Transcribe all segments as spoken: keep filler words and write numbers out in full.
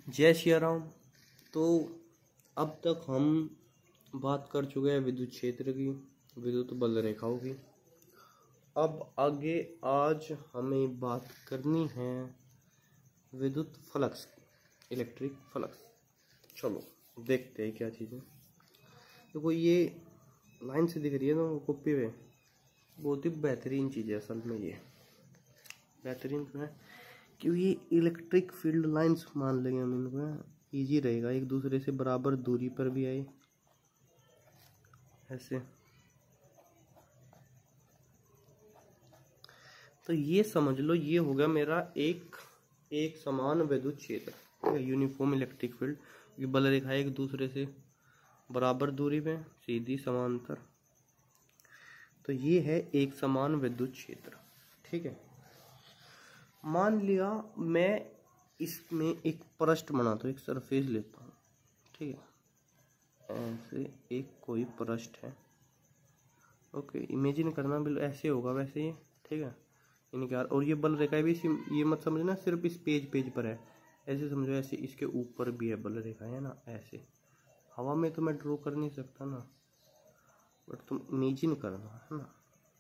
जय श्री राम। तो अब तक हम बात कर चुके हैं विद्युत क्षेत्र की, विद्युत बल रेखाओं की। अब आगे आज हमें बात करनी है विद्युत फ्लक्स, इलेक्ट्रिक फ्लक्स। चलो देखते हैं क्या चीज़ है। देखो ये लाइन से दिख रही है ना कॉपी पे, बहुत ही बेहतरीन चीज़ है असल में। ये बेहतरीन तो है क्योंकि इलेक्ट्रिक फील्ड लाइंस मान लेंगे हम इनको, ईजी रहेगा, एक दूसरे से बराबर दूरी पर भी आए ऐसे। तो ये समझ लो ये हो गया मेरा एक एक समान विद्युत क्षेत्र, यूनिफॉर्म इलेक्ट्रिक फील्ड। ये बल रेखा एक दूसरे से बराबर दूरी पे, सीधी समांतर। तो ये है एक समान विद्युत क्षेत्र। ठीक है, मान लिया मैं इसमें एक पृष्ठ बनाता हूँ, एक सरफेस लेता हूँ। ठीक है, ऐसे एक कोई पृष्ठ है। ओके, इमेजिन करना बिल्कुल ऐसे होगा वैसे ये। ठीक है, इनके यार, और ये बल रेखा भी इसी, ये मत समझना सिर्फ इस पेज पेज पर है, ऐसे समझो ऐसे इसके ऊपर भी है बल रेखा, है ना। ऐसे हवा में तो मैं ड्रॉ कर नहीं सकता ना, बट तुम इमेजिन करना, है ना।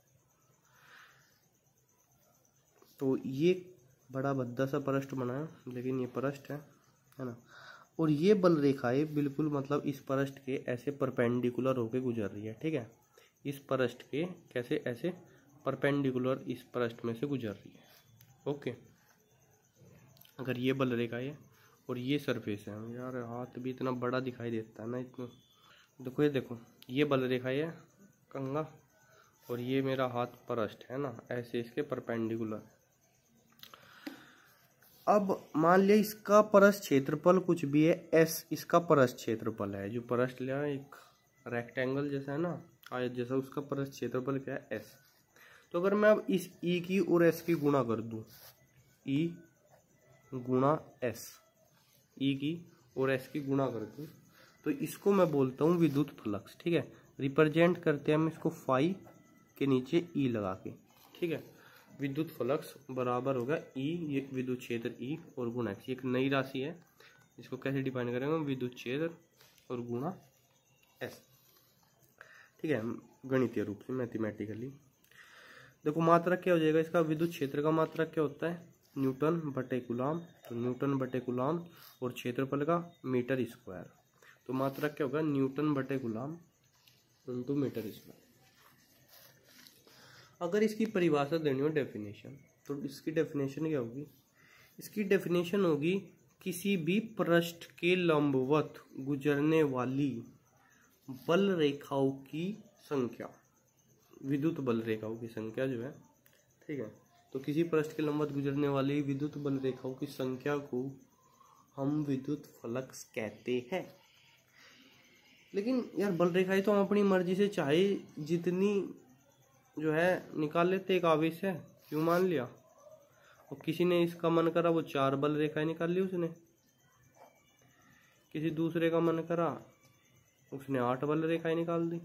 तो ये बड़ा भद्दा सा पृष्ठ बनाया, लेकिन ये पृष्ठ है है ना। और ये बल रेखाएं बिल्कुल मतलब इस पृष्ठ के ऐसे परपेंडिकुलर होके गुजर रही है। ठीक है, इस पृष्ठ के कैसे ऐसे परपेंडिकुलर इस पृष्ठ में से गुजर रही है। ओके, अगर ये बल रेखाएं है और ये सरफेस है, यार हाथ भी इतना बड़ा दिखाई देता है ना इतना। देखो ये देखो, ये बल रेखाएं है कंगा, और ये मेरा हाथ पृष्ठ है ना, ऐसे इसके परपेंडिकुलर। अब मान लिया इसका पृष्ठ क्षेत्रफल कुछ भी है एस, इसका पृष्ठ क्षेत्रफल है, जो पृष्ठ लिया एक रेक्टेंगल जैसा है ना, आयत जैसा, उसका पृष्ठ क्षेत्रफल क्या है एस। तो अगर मैं अब इस ई की और एस की गुणा कर दूं, ई गुणा एस, ई की और एस की गुणा कर दूं, तो इसको मैं बोलता हूँ विद्युत फ्लक्स। ठीक है, रिप्रेजेंट करते हैं हम इसको फाई के नीचे ई लगा के। ठीक है, विद्युत फ्लक्स बराबर होगा ई, ये विद्युत क्षेत्र ई और गुणा एक्स। एक नई राशि है, इसको कैसे डिफाइन करेंगे, विद्युत क्षेत्र और गुणा एस। ठीक है, गणितीय रूप से, मैथमेटिकली। देखो मात्रक क्या हो जाएगा इसका, विद्युत क्षेत्र का मात्रक क्या होता है, न्यूटन बटे कूलम। तो न्यूटन बटे कूलम, और क्षेत्रफल का मीटर स्क्वायर। तो मात्रक क्या होगा, न्यूटन बटे कूलम इंटू मीटर स्क्वायर। अगर इसकी परिभाषा देनी हो, डेफिनेशन, तो इसकी डेफिनेशन क्या होगी, इसकी डेफिनेशन होगी किसी भी पृष्ठ के लंबवत गुजरने वाली बल रेखाओं की संख्या, विद्युत बल रेखाओं की संख्या जो है। ठीक है, तो किसी पृष्ठ के लंबवत गुजरने वाली विद्युत बल रेखाओं की संख्या को हम विद्युत फ्लक्स कहते हैं। लेकिन यार बल रेखाएं तो हम अपनी मर्जी से चाहे जितनी जो है निकाल लेते, एक आवेश है क्यों मान लिया, और किसी ने इसका मन करा वो चार बल रेखाएं निकाल ली उसने, किसी दूसरे का मन करा उसने आठ बल रेखाएं निकाल दी।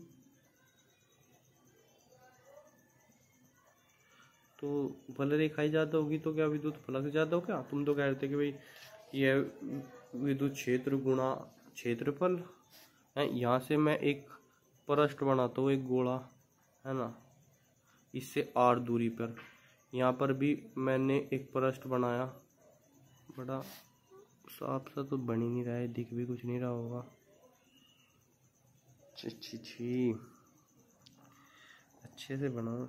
तो बल रेखाएं ज्यादा होगी तो क्या विद्युत फ्लक्स ज्यादा हो क्या। तुम तो कह रहे थे कि भाई ये विद्युत क्षेत्र गुणा क्षेत्रफल है। यहाँ से मैं एक पृष्ठ बनाता हूँ, एक गोला, है ना, इससे आर दूरी पर। यहाँ पर भी मैंने एक पृष्ठ बनाया, बड़ा साफ सा तो बन ही नहीं रहा है, दिख भी कुछ नहीं रहा होगा। छी छी छी, अच्छे से बनाओ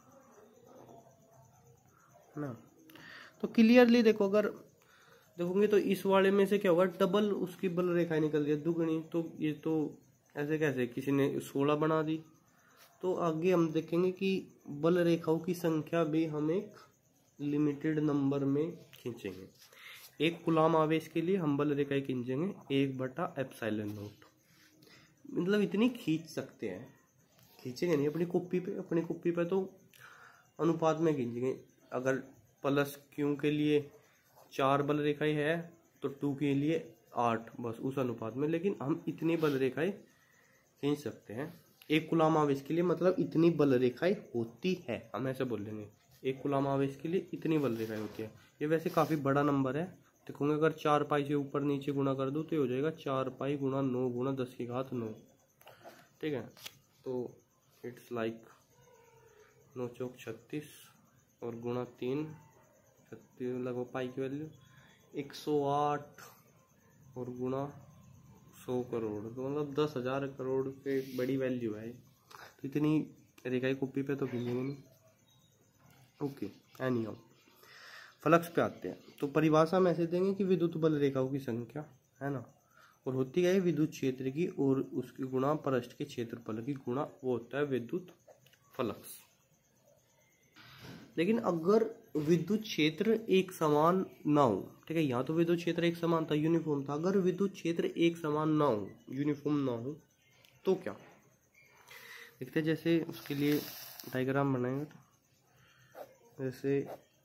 ना। तो क्लियरली देखो, अगर देखोगे तो इस वाले में से क्या होगा, डबल उसकी बल रेखाएं निकल रही है, दुगनी। तो ये तो ऐसे कैसे, किसी ने सोलह बना दी। तो आगे हम देखेंगे कि बल रेखाओं की संख्या भी हम एक लिमिटेड नंबर में खींचेंगे। एक कूलम आवेश के लिए हम बल रेखाएं खींचेंगे एक बटा एप्सिलॉन नॉट, मतलब इतनी खींच सकते हैं, खींचेंगे नहीं अपनी कॉपी पे, अपनी कॉपी पे तो अनुपात में खींचेंगे। अगर प्लस क्यू के लिए चार बल रेखाएं है तो टू के लिए आठ, बस उस अनुपात में। लेकिन हम इतनी बल रेखाएं खींच सकते हैं एक कूलम आवेश के लिए, मतलब इतनी बल रेखाएं होती है, हम ऐसे बोल लेंगे एक कूलम आवेश के लिए इतनी बल रेखाएं होती है। ये वैसे काफ़ी बड़ा नंबर है, देखोगे अगर चार पाई से ऊपर नीचे गुणा कर दूँ तो ये हो जाएगा चार पाई गुणा नौ गुणा दस की घात नौ। ठीक है, तो इट्स लाइक नौ चौक छत्तीस और गुणा तीन छत्तीस लगभग पाई की वैल्यू एक सौ आठ और गुणा सौ करोड़, तो मतलब दस हजार करोड़ के बड़ी वैल्यू है। तो इतनी रेखाई कॉपी पे तो खींचेंगे नहीं। ओके, एनी हाउ फ्लक्स पे आते हैं। तो परिभाषा में ऐसे देंगे कि विद्युत बल रेखाओं की संख्या है ना, और होती है विद्युत क्षेत्र की और उसकी गुणा पृष्ठ के क्षेत्रफल की गुणा, वो होता है विद्युत फ्लक्स। लेकिन अगर विद्युत क्षेत्र एक समान ना हो, ठीक है, यहाँ तो विद्युत क्षेत्र एक समान था, यूनिफॉर्म था, अगर विद्युत क्षेत्र एक समान ना हो, यूनिफॉर्म ना हो, तो क्या देखते हैं। जैसे उसके लिए डायग्राम बनाएंगे, तो जैसे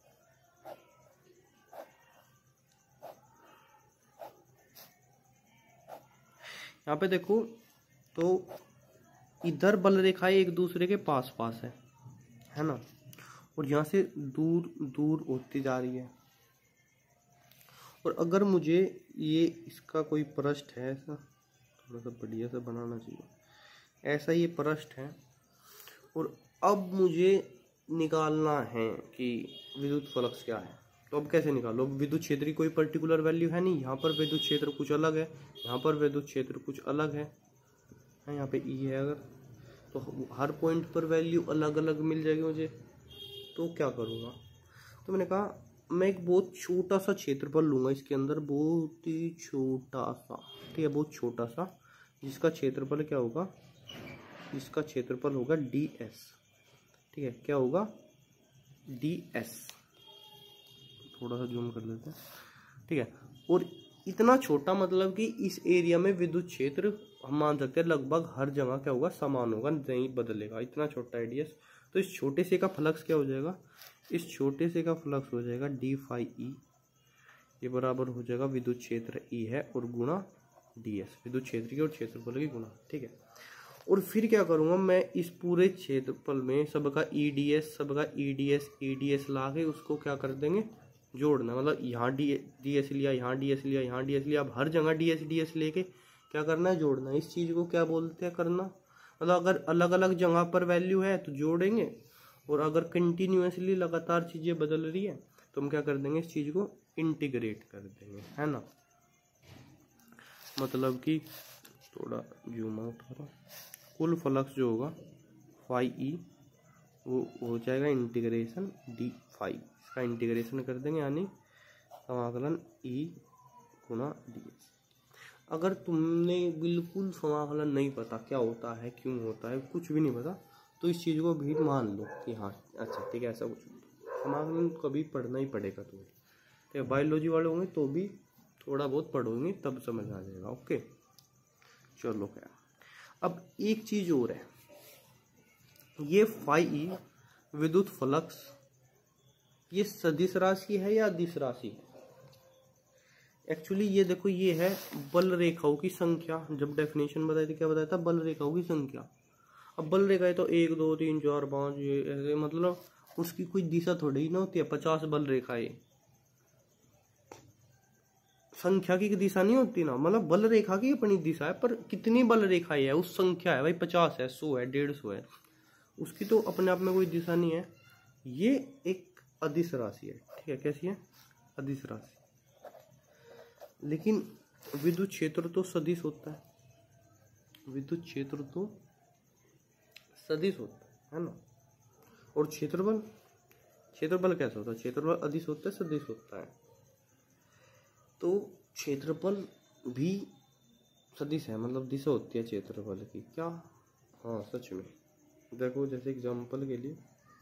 यहाँ पे देखो, तो इधर बल रेखाएं एक दूसरे के पास पास है है ना, और यहाँ से दूर दूर होती जा रही है। और अगर मुझे ये इसका कोई पृष्ठ है, ऐसा थोड़ा सा बढ़िया सा बनाना चाहिए, ऐसा ये पृष्ठ है, और अब मुझे निकालना है कि विद्युत फ्लक्स क्या है। तो अब कैसे निकालो, विद्युत क्षेत्र की कोई पर्टिकुलर वैल्यू है नहीं, यहाँ पर विद्युत क्षेत्र कुछ अलग है, यहाँ पर विद्युत क्षेत्र कुछ अलग है, यहाँ पे ई है, अगर तो हर पॉइंट पर वैल्यू अलग अलग मिल जाएगी मुझे। तो क्या करूँगा, तो मैंने कहा मैं एक बहुत छोटा सा क्षेत्रफल लूँगा, इसके अंदर बहुत ही छोटा सा, ठीक है, बहुत छोटा सा, जिसका क्षेत्रफल क्या होगा, जिसका क्षेत्रफल होगा डी एस। ठीक है, क्या होगा, डी एस। थोड़ा सा जूम कर लेते हैं, ठीक है। और इतना छोटा मतलब कि इस एरिया में विद्युत क्षेत्र हम मान सकते हैं लगभग हर जगह क्या होगा, समान होगा, नहीं बदलेगा, इतना छोटा एडियस। तो इस छोटे से का फ्लक्स क्या हो जाएगा, इस छोटे से का फ्लक्स हो जाएगा डी फाई ई, ये बराबर हो जाएगा विद्युत क्षेत्र ई है और गुणा डी एस, विद्युत क्षेत्र की और क्षेत्रफल की गुणा। ठीक है, और फिर क्या करूँगा, मैं इस पूरे क्षेत्रफल में सबका ई डी एस, सबका E D S, E D S ला के उसको क्या कर देंगे, जोड़ना। मतलब यहाँ डी डी एस लिया, यहाँ डी एस लिया, यहाँ डी एस लिया, अब हर जगह डी एस डी एस लेके क्या करना है, जोड़ना। इस चीज़ को क्या बोलते हैं, करना। मतलब अगर अलग अलग जगह पर वैल्यू है तो जोड़ेंगे, और अगर कंटिन्यूसली लगातार चीज़ें बदल रही है तो हम क्या कर देंगे, इस चीज़ को इंटीग्रेट कर देंगे, है ना। मतलब कि थोड़ा जूम आउट करो, कुल फ्लक्स जो होगा फाई ई वो हो जाएगा इंटीग्रेशन डी फाई, इसका इंटीग्रेशन कर देंगे, यानी समाकलन ई गुणा डी एस। अगर तुमने बिल्कुल समाकलन नहीं पता क्या होता है, क्यों होता है, कुछ भी नहीं पता, तो इस चीज़ को भी मान लो कि हाँ अच्छा ठीक है, ऐसा कुछ समाकलन कभी पढ़ना ही पड़ेगा तुम्हें। ठीक है, बायोलॉजी वाले होंगे तो भी थोड़ा बहुत पढ़ोगे तब समझ आ जाएगा। ओके, चलो क्या, अब एक चीज़ और है, ये फाई ई विद्युत फ्लक्स ये सदिश राशि है या अदिश राशि है। एक्चुअली ये देखो, ये है बल रेखाओं की संख्या। जब डेफिनेशन बताई थी क्या बताया था, बल रेखाओं की संख्या। अब बल रेखाएं तो एक दो तीन चार पाँच ये ऐसे, मतलब उसकी कोई दिशा थोड़ी ही ना होती है। पचास बल रेखाएं संख्या की दिशा नहीं होती ना, मतलब बल रेखा की अपनी दिशा है, पर कितनी बल रेखाएं है उस संख्या है भाई, पचास है, सौ है, डेढ़ सौ है, उसकी तो अपने आप में कोई दिशा नहीं है। ये एक अदिश राशि है, ठीक है, कैसी है, अदिश राशि। लेकिन विद्युत क्षेत्र तो सदिश होता है, विद्युत क्षेत्र तो सदिश होता है, है ना। और क्षेत्रफल, क्षेत्रफल कैसा होता है, क्षेत्रफल अदिश होता है, सदिश होता है। तो क्षेत्रफल भी सदिश है, मतलब दिशा होती है क्षेत्रफल की, क्या, हाँ सच में। देखो जैसे एग्जांपल के लिए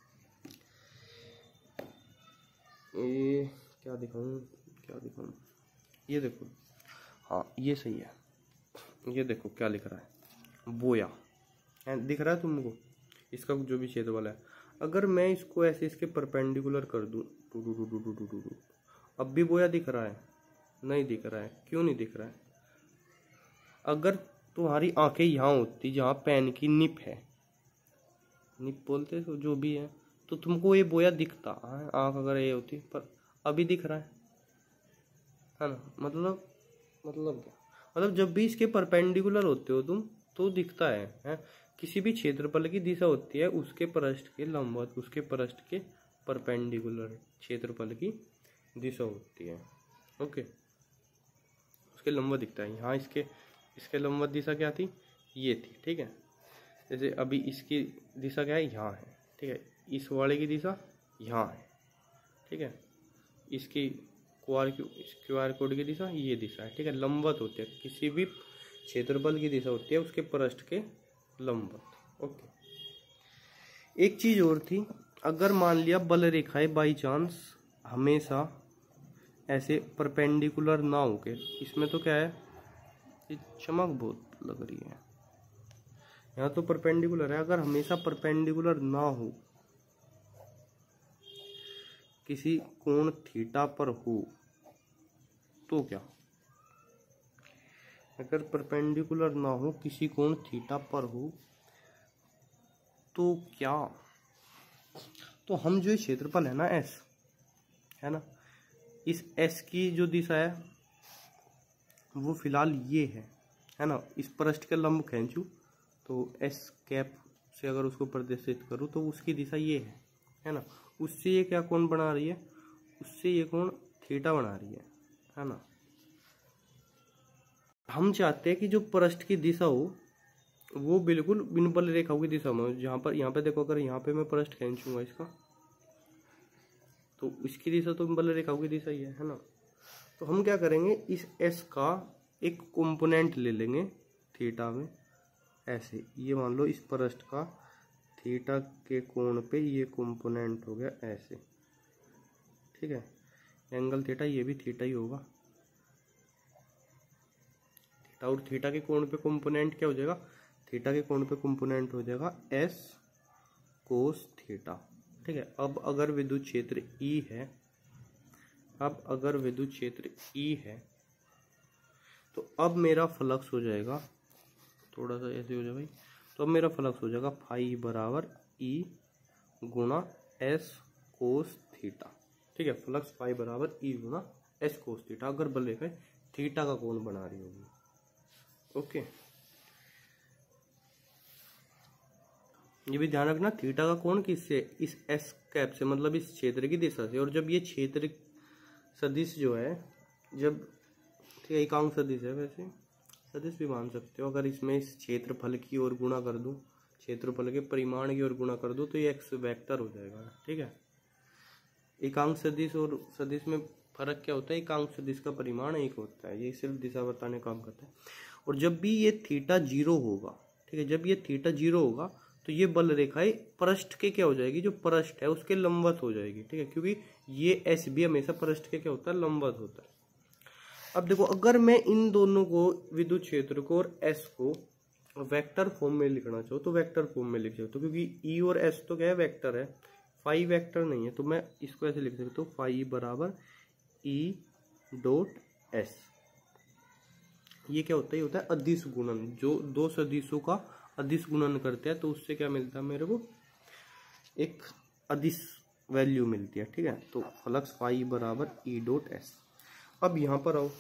ये क्या दिखाऊं, क्या दिखाऊं, ये देखो, हाँ ये सही है। ये देखो क्या लिख रहा है, बोया है, दिख रहा है तुमको, इसका जो भी क्षेत्रफल है। अगर मैं इसको ऐसे इसके परपेंडिकुलर कर दूं, two two two two two two, अब भी बोया दिख रहा है, नहीं दिख रहा है, क्यों नहीं दिख रहा है। अगर तुम्हारी आंखें यहाँ होती जहाँ पेन की निप है, निप बोलते तो जो भी है, तो तुमको ये बोया दिखता, आंख अगर ये होती, पर अभी दिख रहा है, है ना। मतलब मतलब क्या, मतलब जब भी इसके परपेंडिकुलर होते हो तुम तो दिखता है, है? किसी भी क्षेत्रफल की दिशा होती है उसके पृष्ठ के लंबवत, उसके पृष्ठ के परपेंडिकुलर क्षेत्रफल की दिशा होती है। ओके, उसके लंबवत दिखता है। यहाँ इसके इसके लंबवत दिशा क्या थी, ये थी, ठीक है। जैसे अभी इसकी दिशा क्या है, यहाँ है, ठीक है। इस वाले की दिशा यहाँ है, ठीक है। इसकी क्यूआर क्यूआर कोड की दिशा ये दिशा है, ठीक है। लंबवत होती है, किसी भी क्षेत्रफल की दिशा होती है उसके पृष्ठ के लंबवत। ओके, एक चीज और थी, अगर मान लिया बल रेखाएं बाई चांस हमेशा ऐसे परपेंडिकुलर ना हो के, इसमें तो क्या है, ये चमक बहुत लग रही है, यहाँ तो परपेंडिकुलर है, अगर हमेशा परपेंडिकुलर ना हो, किसी कोण थीटा पर हो, तो क्या, अगर परपेंडिकुलर ना हो किसी कोण थीटा पर हो तो क्या, तो हम जो क्षेत्रफल है ना एस, है ना, इस एस की जो दिशा है वो फिलहाल ये है है ना। इस पृष्ठ के लंब खींचूं तो एस कैप से अगर उसको प्रदर्शित करूं तो उसकी दिशा ये है है ना। उससे ये क्या कोण बना रही है, उससे ये कोण थीटा बना रही है है ना। हम चाहते हैं कि जो पृष्ठ की दिशा हो वो बिल्कुल बिन बल रेखाओं की दिशा में, जहाँ पर यहाँ पे देखो, अगर यहाँ पे मैं पृष्ठ खींचूंगा इसका तो इसकी दिशा तो बल रेखाओं की दिशा ही है है ना। तो हम क्या करेंगे, इस एस का एक कंपोनेंट ले लेंगे थीटा में, ऐसे ये मान लो इस पृष्ठ का थीटा के कोण पे ये कंपोनेंट हो गया ऐसे, ठीक है। एंगल थीटा, ये भी थीटा ही होगा, थीटा और थीटा के कोण पे कंपोनेंट क्या हो जाएगा, थीटा के कोण पे कंपोनेंट हो जाएगा एस कोस थीटा, ठीक है। अब अगर विद्युत क्षेत्र E है, अब अगर विद्युत क्षेत्र E है तो अब मेरा फ्लक्स हो जाएगा, थोड़ा सा ऐसे हो जाए भाई, तो अब मेरा फ्लक्स हो जाएगा फाई बराबर E गुणा एस कोस थीटा, ठीक है। फ्लक्स फाई बराबर E गुणा एस कोस थीटा, अगर बल रेखा थीटा का कोण बना रही होगी। ओके, ये भी ध्यान रखना, थीटा का कोण किससे, इस एस कैप से, मतलब इस क्षेत्र की दिशा से। और जब ये क्षेत्र सदिश जो है, जब, ठीक है, एकांक सदिश है, वैसे सदिश भी मान सकते हो, अगर इसमें इस क्षेत्रफल की ओर गुणा कर दूं, क्षेत्रफल के परिमाण की ओर गुणा कर दूं तो ये एक्स वेक्टर हो जाएगा, ठीक है। एकांक सदिश और सदिश में फर्क क्या होता है, एकांक सदिश का परिमाण एक होता है, ये सिर्फ दिशा बताने का काम करता है। और जब भी ये थीटा जीरो होगा, ठीक है, जब ये थीटा जीरो होगा तो ये बल रेखाएं पृष्ठ के क्या हो जाएगी, जो पृष्ठ है उसके लंबवत हो जाएगी, ठीक है, क्योंकि ये एस भी हमेशा पृष्ठ के क्या होता है, लंबवत होता है। अब देखो, अगर मैं इन दोनों को, विद्युत क्षेत्र को और एस को वेक्टर फॉर्म में लिखना चाहूँ तो वेक्टर फॉर्म में लिख सकता हूँ, क्योंकि ई और एस तो क्या है, वेक्टर है, फाई वेक्टर नहीं है, तो मैं इसको ऐसे लिख सकता हूँ, फाई बराबर ई डॉट एस। ये क्या होता है, ये होता है अदिश गुणन, जो दो सदिशों का अदिश गुणन करते हैं तो उससे क्या मिलता है मेरे को, एक अदिश वैल्यू मिलती है, ठीक है। तो फ्लक्स फाई बराबर ई डॉट एस। अब यहाँ पर आओ,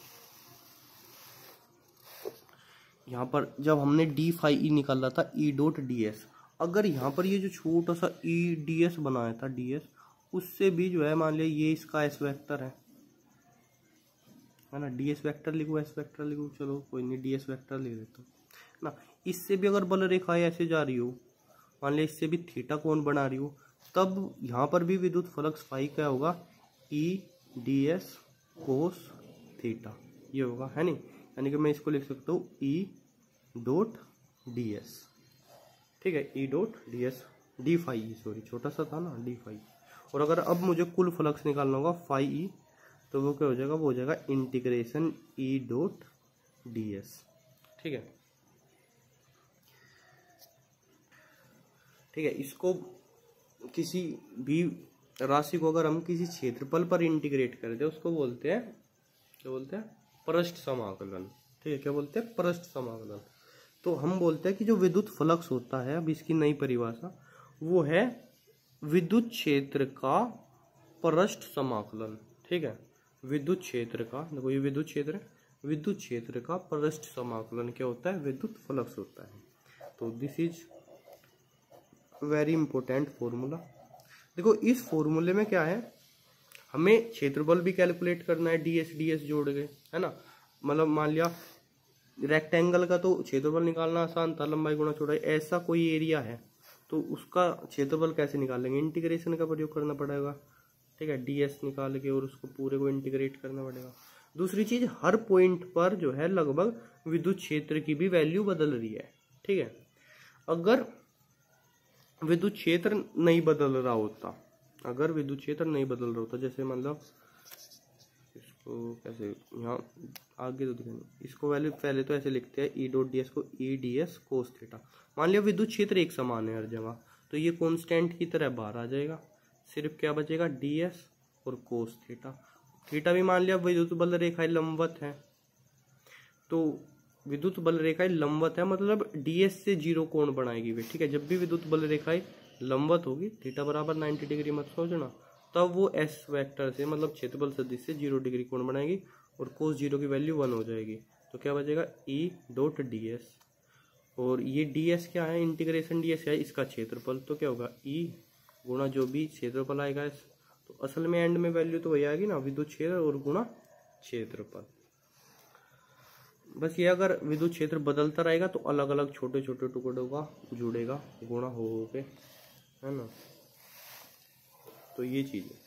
यहाँ पर जब हमने डी फाई ई निकाला था ई डॉट डी एस, अगर यहाँ पर ये जो छोटा सा ई डी एस बनाया था डी एस, उससे भी जो है, मान लिया ये इसका एस वेक्टर है है ना, डी एस वेक्टर लिखो, एस वेक्टर लिखो, चलो कोई नहीं, डी एस वेक्टर लिख देता हूँ ना। इससे भी अगर बल रेखाएं ऐसे जा रही हो, मान लिया इससे भी थीटा कोण बना रही हो, तब यहाँ पर भी विद्युत फ्लक्स फाई क्या होगा, E D S cos theta, ये होगा, है नहीं। यानी कि मैं इसको लिख सकता हूँ ई डॉट डी एस, ठीक है, E dot D S, D phi, sorry छोटा सा था ना, डी फाई। और अगर अब मुझे कुल फ्लक्स निकालना होगा फाई ई, तो वो क्या हो जाएगा, वो हो जाएगा integration E dot D S, ठीक है, ठीक है। इसको किसी भी राशि को अगर हम किसी क्षेत्रफल पर इंटीग्रेट करते हैं उसको बोलते हैं, क्या बोलते हैं, पृष्ठ समाकलन, ठीक है, क्या बोलते हैं, पृष्ठ समाकलन। तो हम बोलते हैं कि जो विद्युत फ्लक्स होता है, अब इसकी नई परिभाषा, वो है विद्युत क्षेत्र का पृष्ठ समाकलन, ठीक है, विद्युत क्षेत्र का, देखो ये विद्युत क्षेत्र है, विद्युत क्षेत्र का पृष्ठ समाकलन क्या होता है, विद्युत फ्लक्स होता है। तो this is very important formula. देखो इस फॉर्मूले में क्या है, हमें क्षेत्रफल भी कैलकुलेट करना है, डी एस डी एस जोड़ के, है ना। मतलब मान लिया रेक्टेंगल का तो क्षेत्रफल निकालना आसान था, लंबाई गुणा चौड़ाई। ऐसा कोई एरिया है तो उसका क्षेत्रफल कैसे निकालेंगे, इंटीग्रेशन का प्रयोग करना पड़ेगा, ठीक है, डी एस निकाल के और उसको पूरे को इंटीग्रेट करना पड़ेगा। दूसरी चीज, हर पॉइंट पर जो है लगभग विद्युत क्षेत्र की भी वैल्यू बदल रही है, ठीक है। अगर विद्युत क्षेत्र नहीं बदल रहा होता, अगर विद्युत क्षेत्र नहीं बदल रहा होता, जैसे मतलब इसको कैसे यहाँ आगे तो दिखेंगे, इसको वैल्यू पहले तो ऐसे लिखते हैं, ई डॉट डी एस को E D S cos theta. मान लिया विद्युत क्षेत्र एक समान है हर जगह, तो ये कांस्टेंट की तरह बाहर आ जाएगा, सिर्फ क्या बचेगा, डी एस और कोस थीटा। थीटा भी मान लिया विद्युत बल रेखाएं लंबवत है, तो विद्युत बल रेखाएं लंबवत है मतलब डी एस से जीरो कोण बनाएगी वे, ठीक है। जब भी विद्युत बल रेखाएं लंबवत होगी, थीटा बराबर नाइन्टी डिग्री मत सोचना, तब वो एस वेक्टर से मतलब क्षेत्रफल सदिश से जीरो डिग्री कोण बनाएगी और कोस जीरो की वैल्यू वन हो जाएगी। तो क्या बचेगा, ई डॉट डी एस, और ये डी एस क्या है, इंटीग्रेशन डी एस है इसका क्षेत्रफल, तो क्या होगा, ई गुणा जो भी क्षेत्रफल आएगा इस, तो असल में एंड में वैल्यू तो वही आएगी ना, विद्युत क्षेत्र और गुणा क्षेत्रफल। बस ये अगर विद्युत क्षेत्र बदलता रहेगा तो अलग अलग छोटे छोटे टुकड़ों का जुड़ेगा गुणा हो हो के, है ना। तो ये चीज है।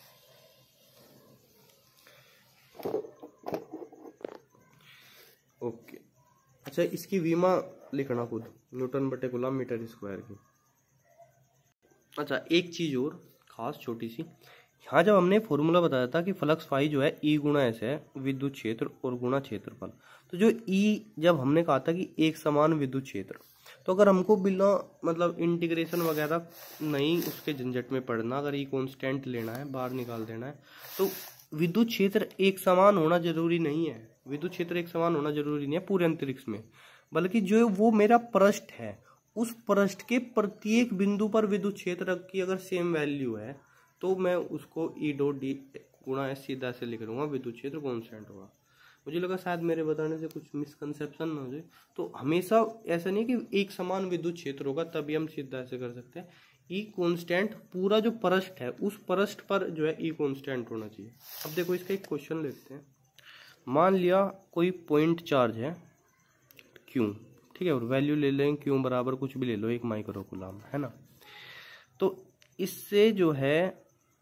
ओके, अच्छा इसकी विमा लिखना खुद, न्यूटन बटे कूलम मीटर स्क्वायर की। अच्छा एक चीज और खास छोटी सी, यहाँ जब हमने फॉर्मूला बताया था कि फ्लक्स फाई जो है ई गुणा एस है, विद्युत क्षेत्र और गुणा क्षेत्रफल, तो जो ई जब हमने कहा था कि एक समान विद्युत क्षेत्र, तो अगर हमको बिना मतलब इंटीग्रेशन वगैरह नहीं उसके झंझट में पड़ना, अगर ई कांस्टेंट लेना है, बाहर निकाल देना है, तो विद्युत क्षेत्र एक समान होना जरूरी नहीं है, विद्युत क्षेत्र एक समान होना जरूरी नहीं है पूरे अंतरिक्ष में, बल्कि जो वो मेरा पृष्ठ है, उस पृष्ठ के प्रत्येक बिंदु पर विद्युत क्षेत्र की अगर सेम वैल्यू है तो मैं उसको ई डॉट डी गुणा एस सीधा से लिख लूंगा, विद्युत क्षेत्र कांस्टेंट होगा। मुझे लगा शायद मेरे बताने से कुछ मिसकंसेप्शन ना हो जाए, तो हमेशा ऐसा नहीं कि एक समान विद्युत क्षेत्र होगा तभी हम सीधा ऐसे कर सकते हैं। ई कांस्टेंट पूरा जो पृष्ठ है उस पृष्ठ पर जो है ई कांस्टेंट होना चाहिए। अब देखो इसका एक क्वेश्चन लेते हैं। मान लिया कोई पॉइंट चार्ज है क्यू, ठीक है, और वैल्यू ले लें क्यू बराबर कुछ भी ले लो, एक माइक्रो कूलम, है ना। तो इससे जो है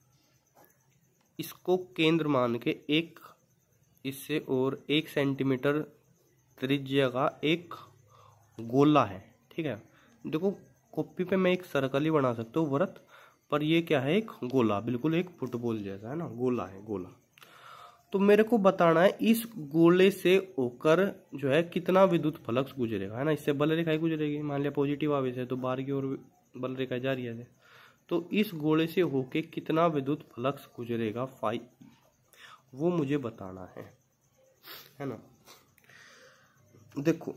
इसको केंद्र मान के एक इससे और एक सेंटीमीटर त्रिज्या का एक गोला है, ठीक है। देखो कॉपी पे मैं एक सर्कल ही बना सकता हूँ वृत्त, पर ये क्या है, एक गोला, बिल्कुल एक फुटबॉल जैसा, है ना, गोला है गोला। तो मेरे को बताना है इस गोले से होकर जो है कितना विद्युत फ्लक्स गुजरेगा, है ना। इससे बल रेखाएं गुजरेगी, मान लिया पॉजिटिव आवेश है तो बाहर की ओर बल रेखाएं जा रही है, तो इस गोले से होके कितना विद्युत फ्लक्स गुजरेगा फाई, वो मुझे बताना है, है ना। देखो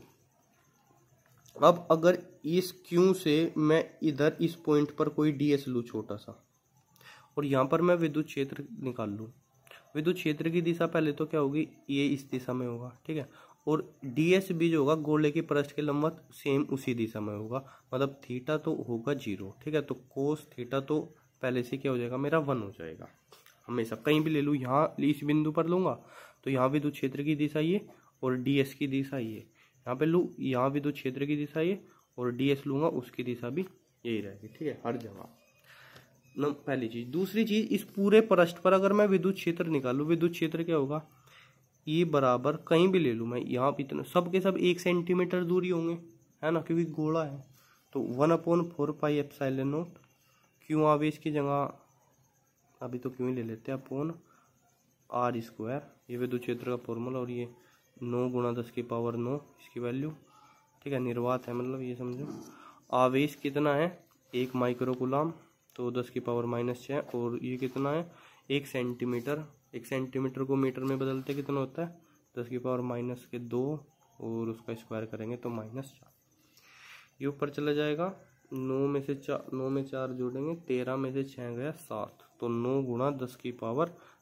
अब अगर इस क्यू से मैं इधर इस पॉइंट पर कोई डीएस लूँ छोटा सा, और यहाँ पर मैं विद्युत क्षेत्र निकाल लूँ, विद्युत क्षेत्र की दिशा पहले तो क्या होगी, ये इस दिशा में होगा, ठीक है, और डीएस भी जो होगा गोले के पृष्ठ के लंबवत सेम उसी दिशा में होगा, मतलब थीटा तो होगा जीरो, ठीक है। तो कोस थीटा तो पहले से क्या हो जाएगा, मेरा वन हो जाएगा। हमेशा कहीं भी ले लूँ, यहाँ इस बिंदु पर लूंगा तो यहाँ विद्युत क्षेत्र की दिशा ये और डीएस की दिशा ये, यहाँ पे लूँ यहाँ विद्युत क्षेत्र की दिशा ये और डीएस लूंगा उसकी दिशा भी यही रहेगी, ठीक है, हर जगह। न पहली चीज। दूसरी चीज, इस पूरे पृष्ठ पर अगर मैं विद्युत क्षेत्र निकालूं, विद्युत क्षेत्र क्या होगा, ये बराबर कहीं भी ले लूँ मैं, यहाँ पे इतना सब के सब एक सेंटीमीटर दूरी होंगे, है ना, क्योंकि गोला है। तो one upon four pi epsilon naught क्यों आवेश की जगह अभी तो क्यों ही ले लेते हैं, अपॉन आर स्क्वायर, ये विद्युत क्षेत्र का फॉर्मूला, और ये नौ गुणा दस की पावर नौ इसकी वैल्यू, ठीक है, निर्वात है मतलब ये समझो। आवेश कितना है, एक माइक्रो कूलम, तो दस की पावर माइनस छः, और ये कितना है, एक सेंटीमीटर, एक सेंटीमीटर को मीटर में बदलते कितना होता है, दस की पावर माइनस के दो, और उसका स्क्वायर करेंगे तो माइनस चार, ये ऊपर चला जाएगा। नौ में से चार, नौ में चार जोड़ेंगे, तेरह में से छः गया सात, तो नौ गुणा दस की पावर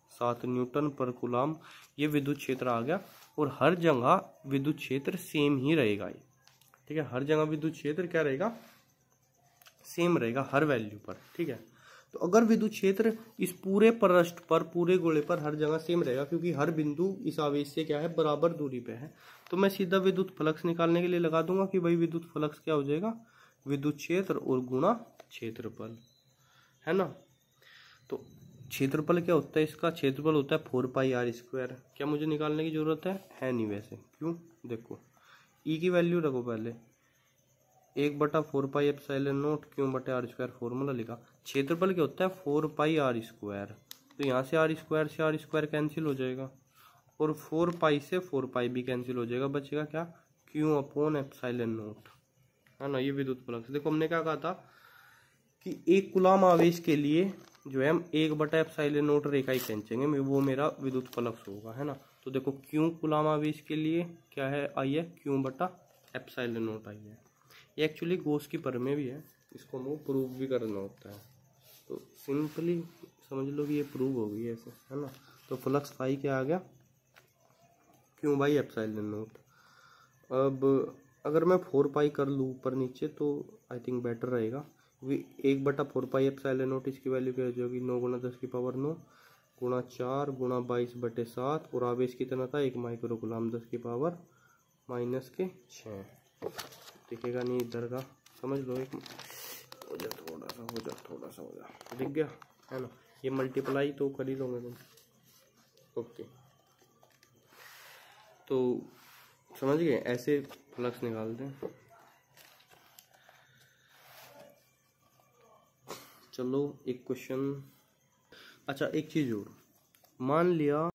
सात न्यूटन पर कूलाम ये विद्युत क्षेत्र आ गया। और हर जगह विद्युत क्षेत्र सेम ही रहेगा ये, ठीक है, हर जगह विद्युत क्षेत्र क्या रहेगा, सेम रहेगा हर वैल्यू पर, ठीक है। तो अगर विद्युत क्षेत्र इस पूरे पृष्ठ पर, पूरे गोले पर हर जगह सेम रहेगा, क्योंकि हर बिंदु इस आवेश से क्या है, बराबर दूरी पे है, तो मैं सीधा विद्युत फ्लक्स निकालने के लिए लगा दूंगा कि भाई विद्युत फ्लक्स क्या हो जाएगा, विद्युत क्षेत्र और गुणा क्षेत्रफल, है ना। तो क्षेत्रफल क्या होता है, इसका क्षेत्रफल होता है फोर पाई आर स्क्वायर। क्या मुझे निकालने की जरूरत है, है नहीं वैसे, क्यों, देखो ई की वैल्यू रखो पहले, एक बटा फोर पाई एप्सिलॉन नोट क्यों बटे आर स्क्वायर, फॉर्मूला लिखा। क्षेत्रफल क्या होता है, फोर पाई आर स्क्वायर, तो यहाँ से आर स्क्वायर से आर स्क्वायर कैंसिल हो जाएगा, और फोर पाई से फोर पाई भी कैंसिल हो जाएगा, बचेगा क्या, क्यू अपॉन एप्सिलॉन नोट, है ना। ये विद्युत फ्लक्स, देखो हमने क्या कहा था कि एक कूलाम आवेश के लिए जो है हम एक बटा एप्सिलॉन नोट रेखा ही खींचेंगे, वो मेरा विद्युत फ्लक्स होगा, है ना। तो देखो क्यू कूलाम आवेश के लिए क्या है, आई है क्यू बटा एप्सिलॉन नोट आई है। ये एक्चुअली गॉस की प्रमेय भी है, इसको हमें प्रूव भी करना होता है, तो सिंपली समझ लो कि ये प्रूव हो गई ऐसे, है ना। तो फ्लक्स फाई क्या आ गया, क्यू बाई एप्सिलॉन नोट। अब अगर मैं फोर पाई कर लूँ ऊपर नीचे तो आई थिंक बेटर रहेगा, क्योंकि एक बटा फोर पाई एप्सिलॉन नोट इसकी वैल्यू क्या हो जाएगी, नौ गुना दस की पावर नौ गुणा चार गुणा बाईस बटे सात, और आवेश कितना था, एक माइक्रो कूलाम, दस की पावर माइनस के छः, दिखेगा नहीं इधर का, समझ लो, एक हो जा, थोड़ा सा हो जा, थोड़ा सा हो जा, दिख गया, है ना। ये मल्टीप्लाई तो कर ही लोगे तुम, ओके। तो समझ गए, ऐसे फ्लक्स निकालते हैं। चलो एक क्वेश्चन, अच्छा एक चीज और, मान लिया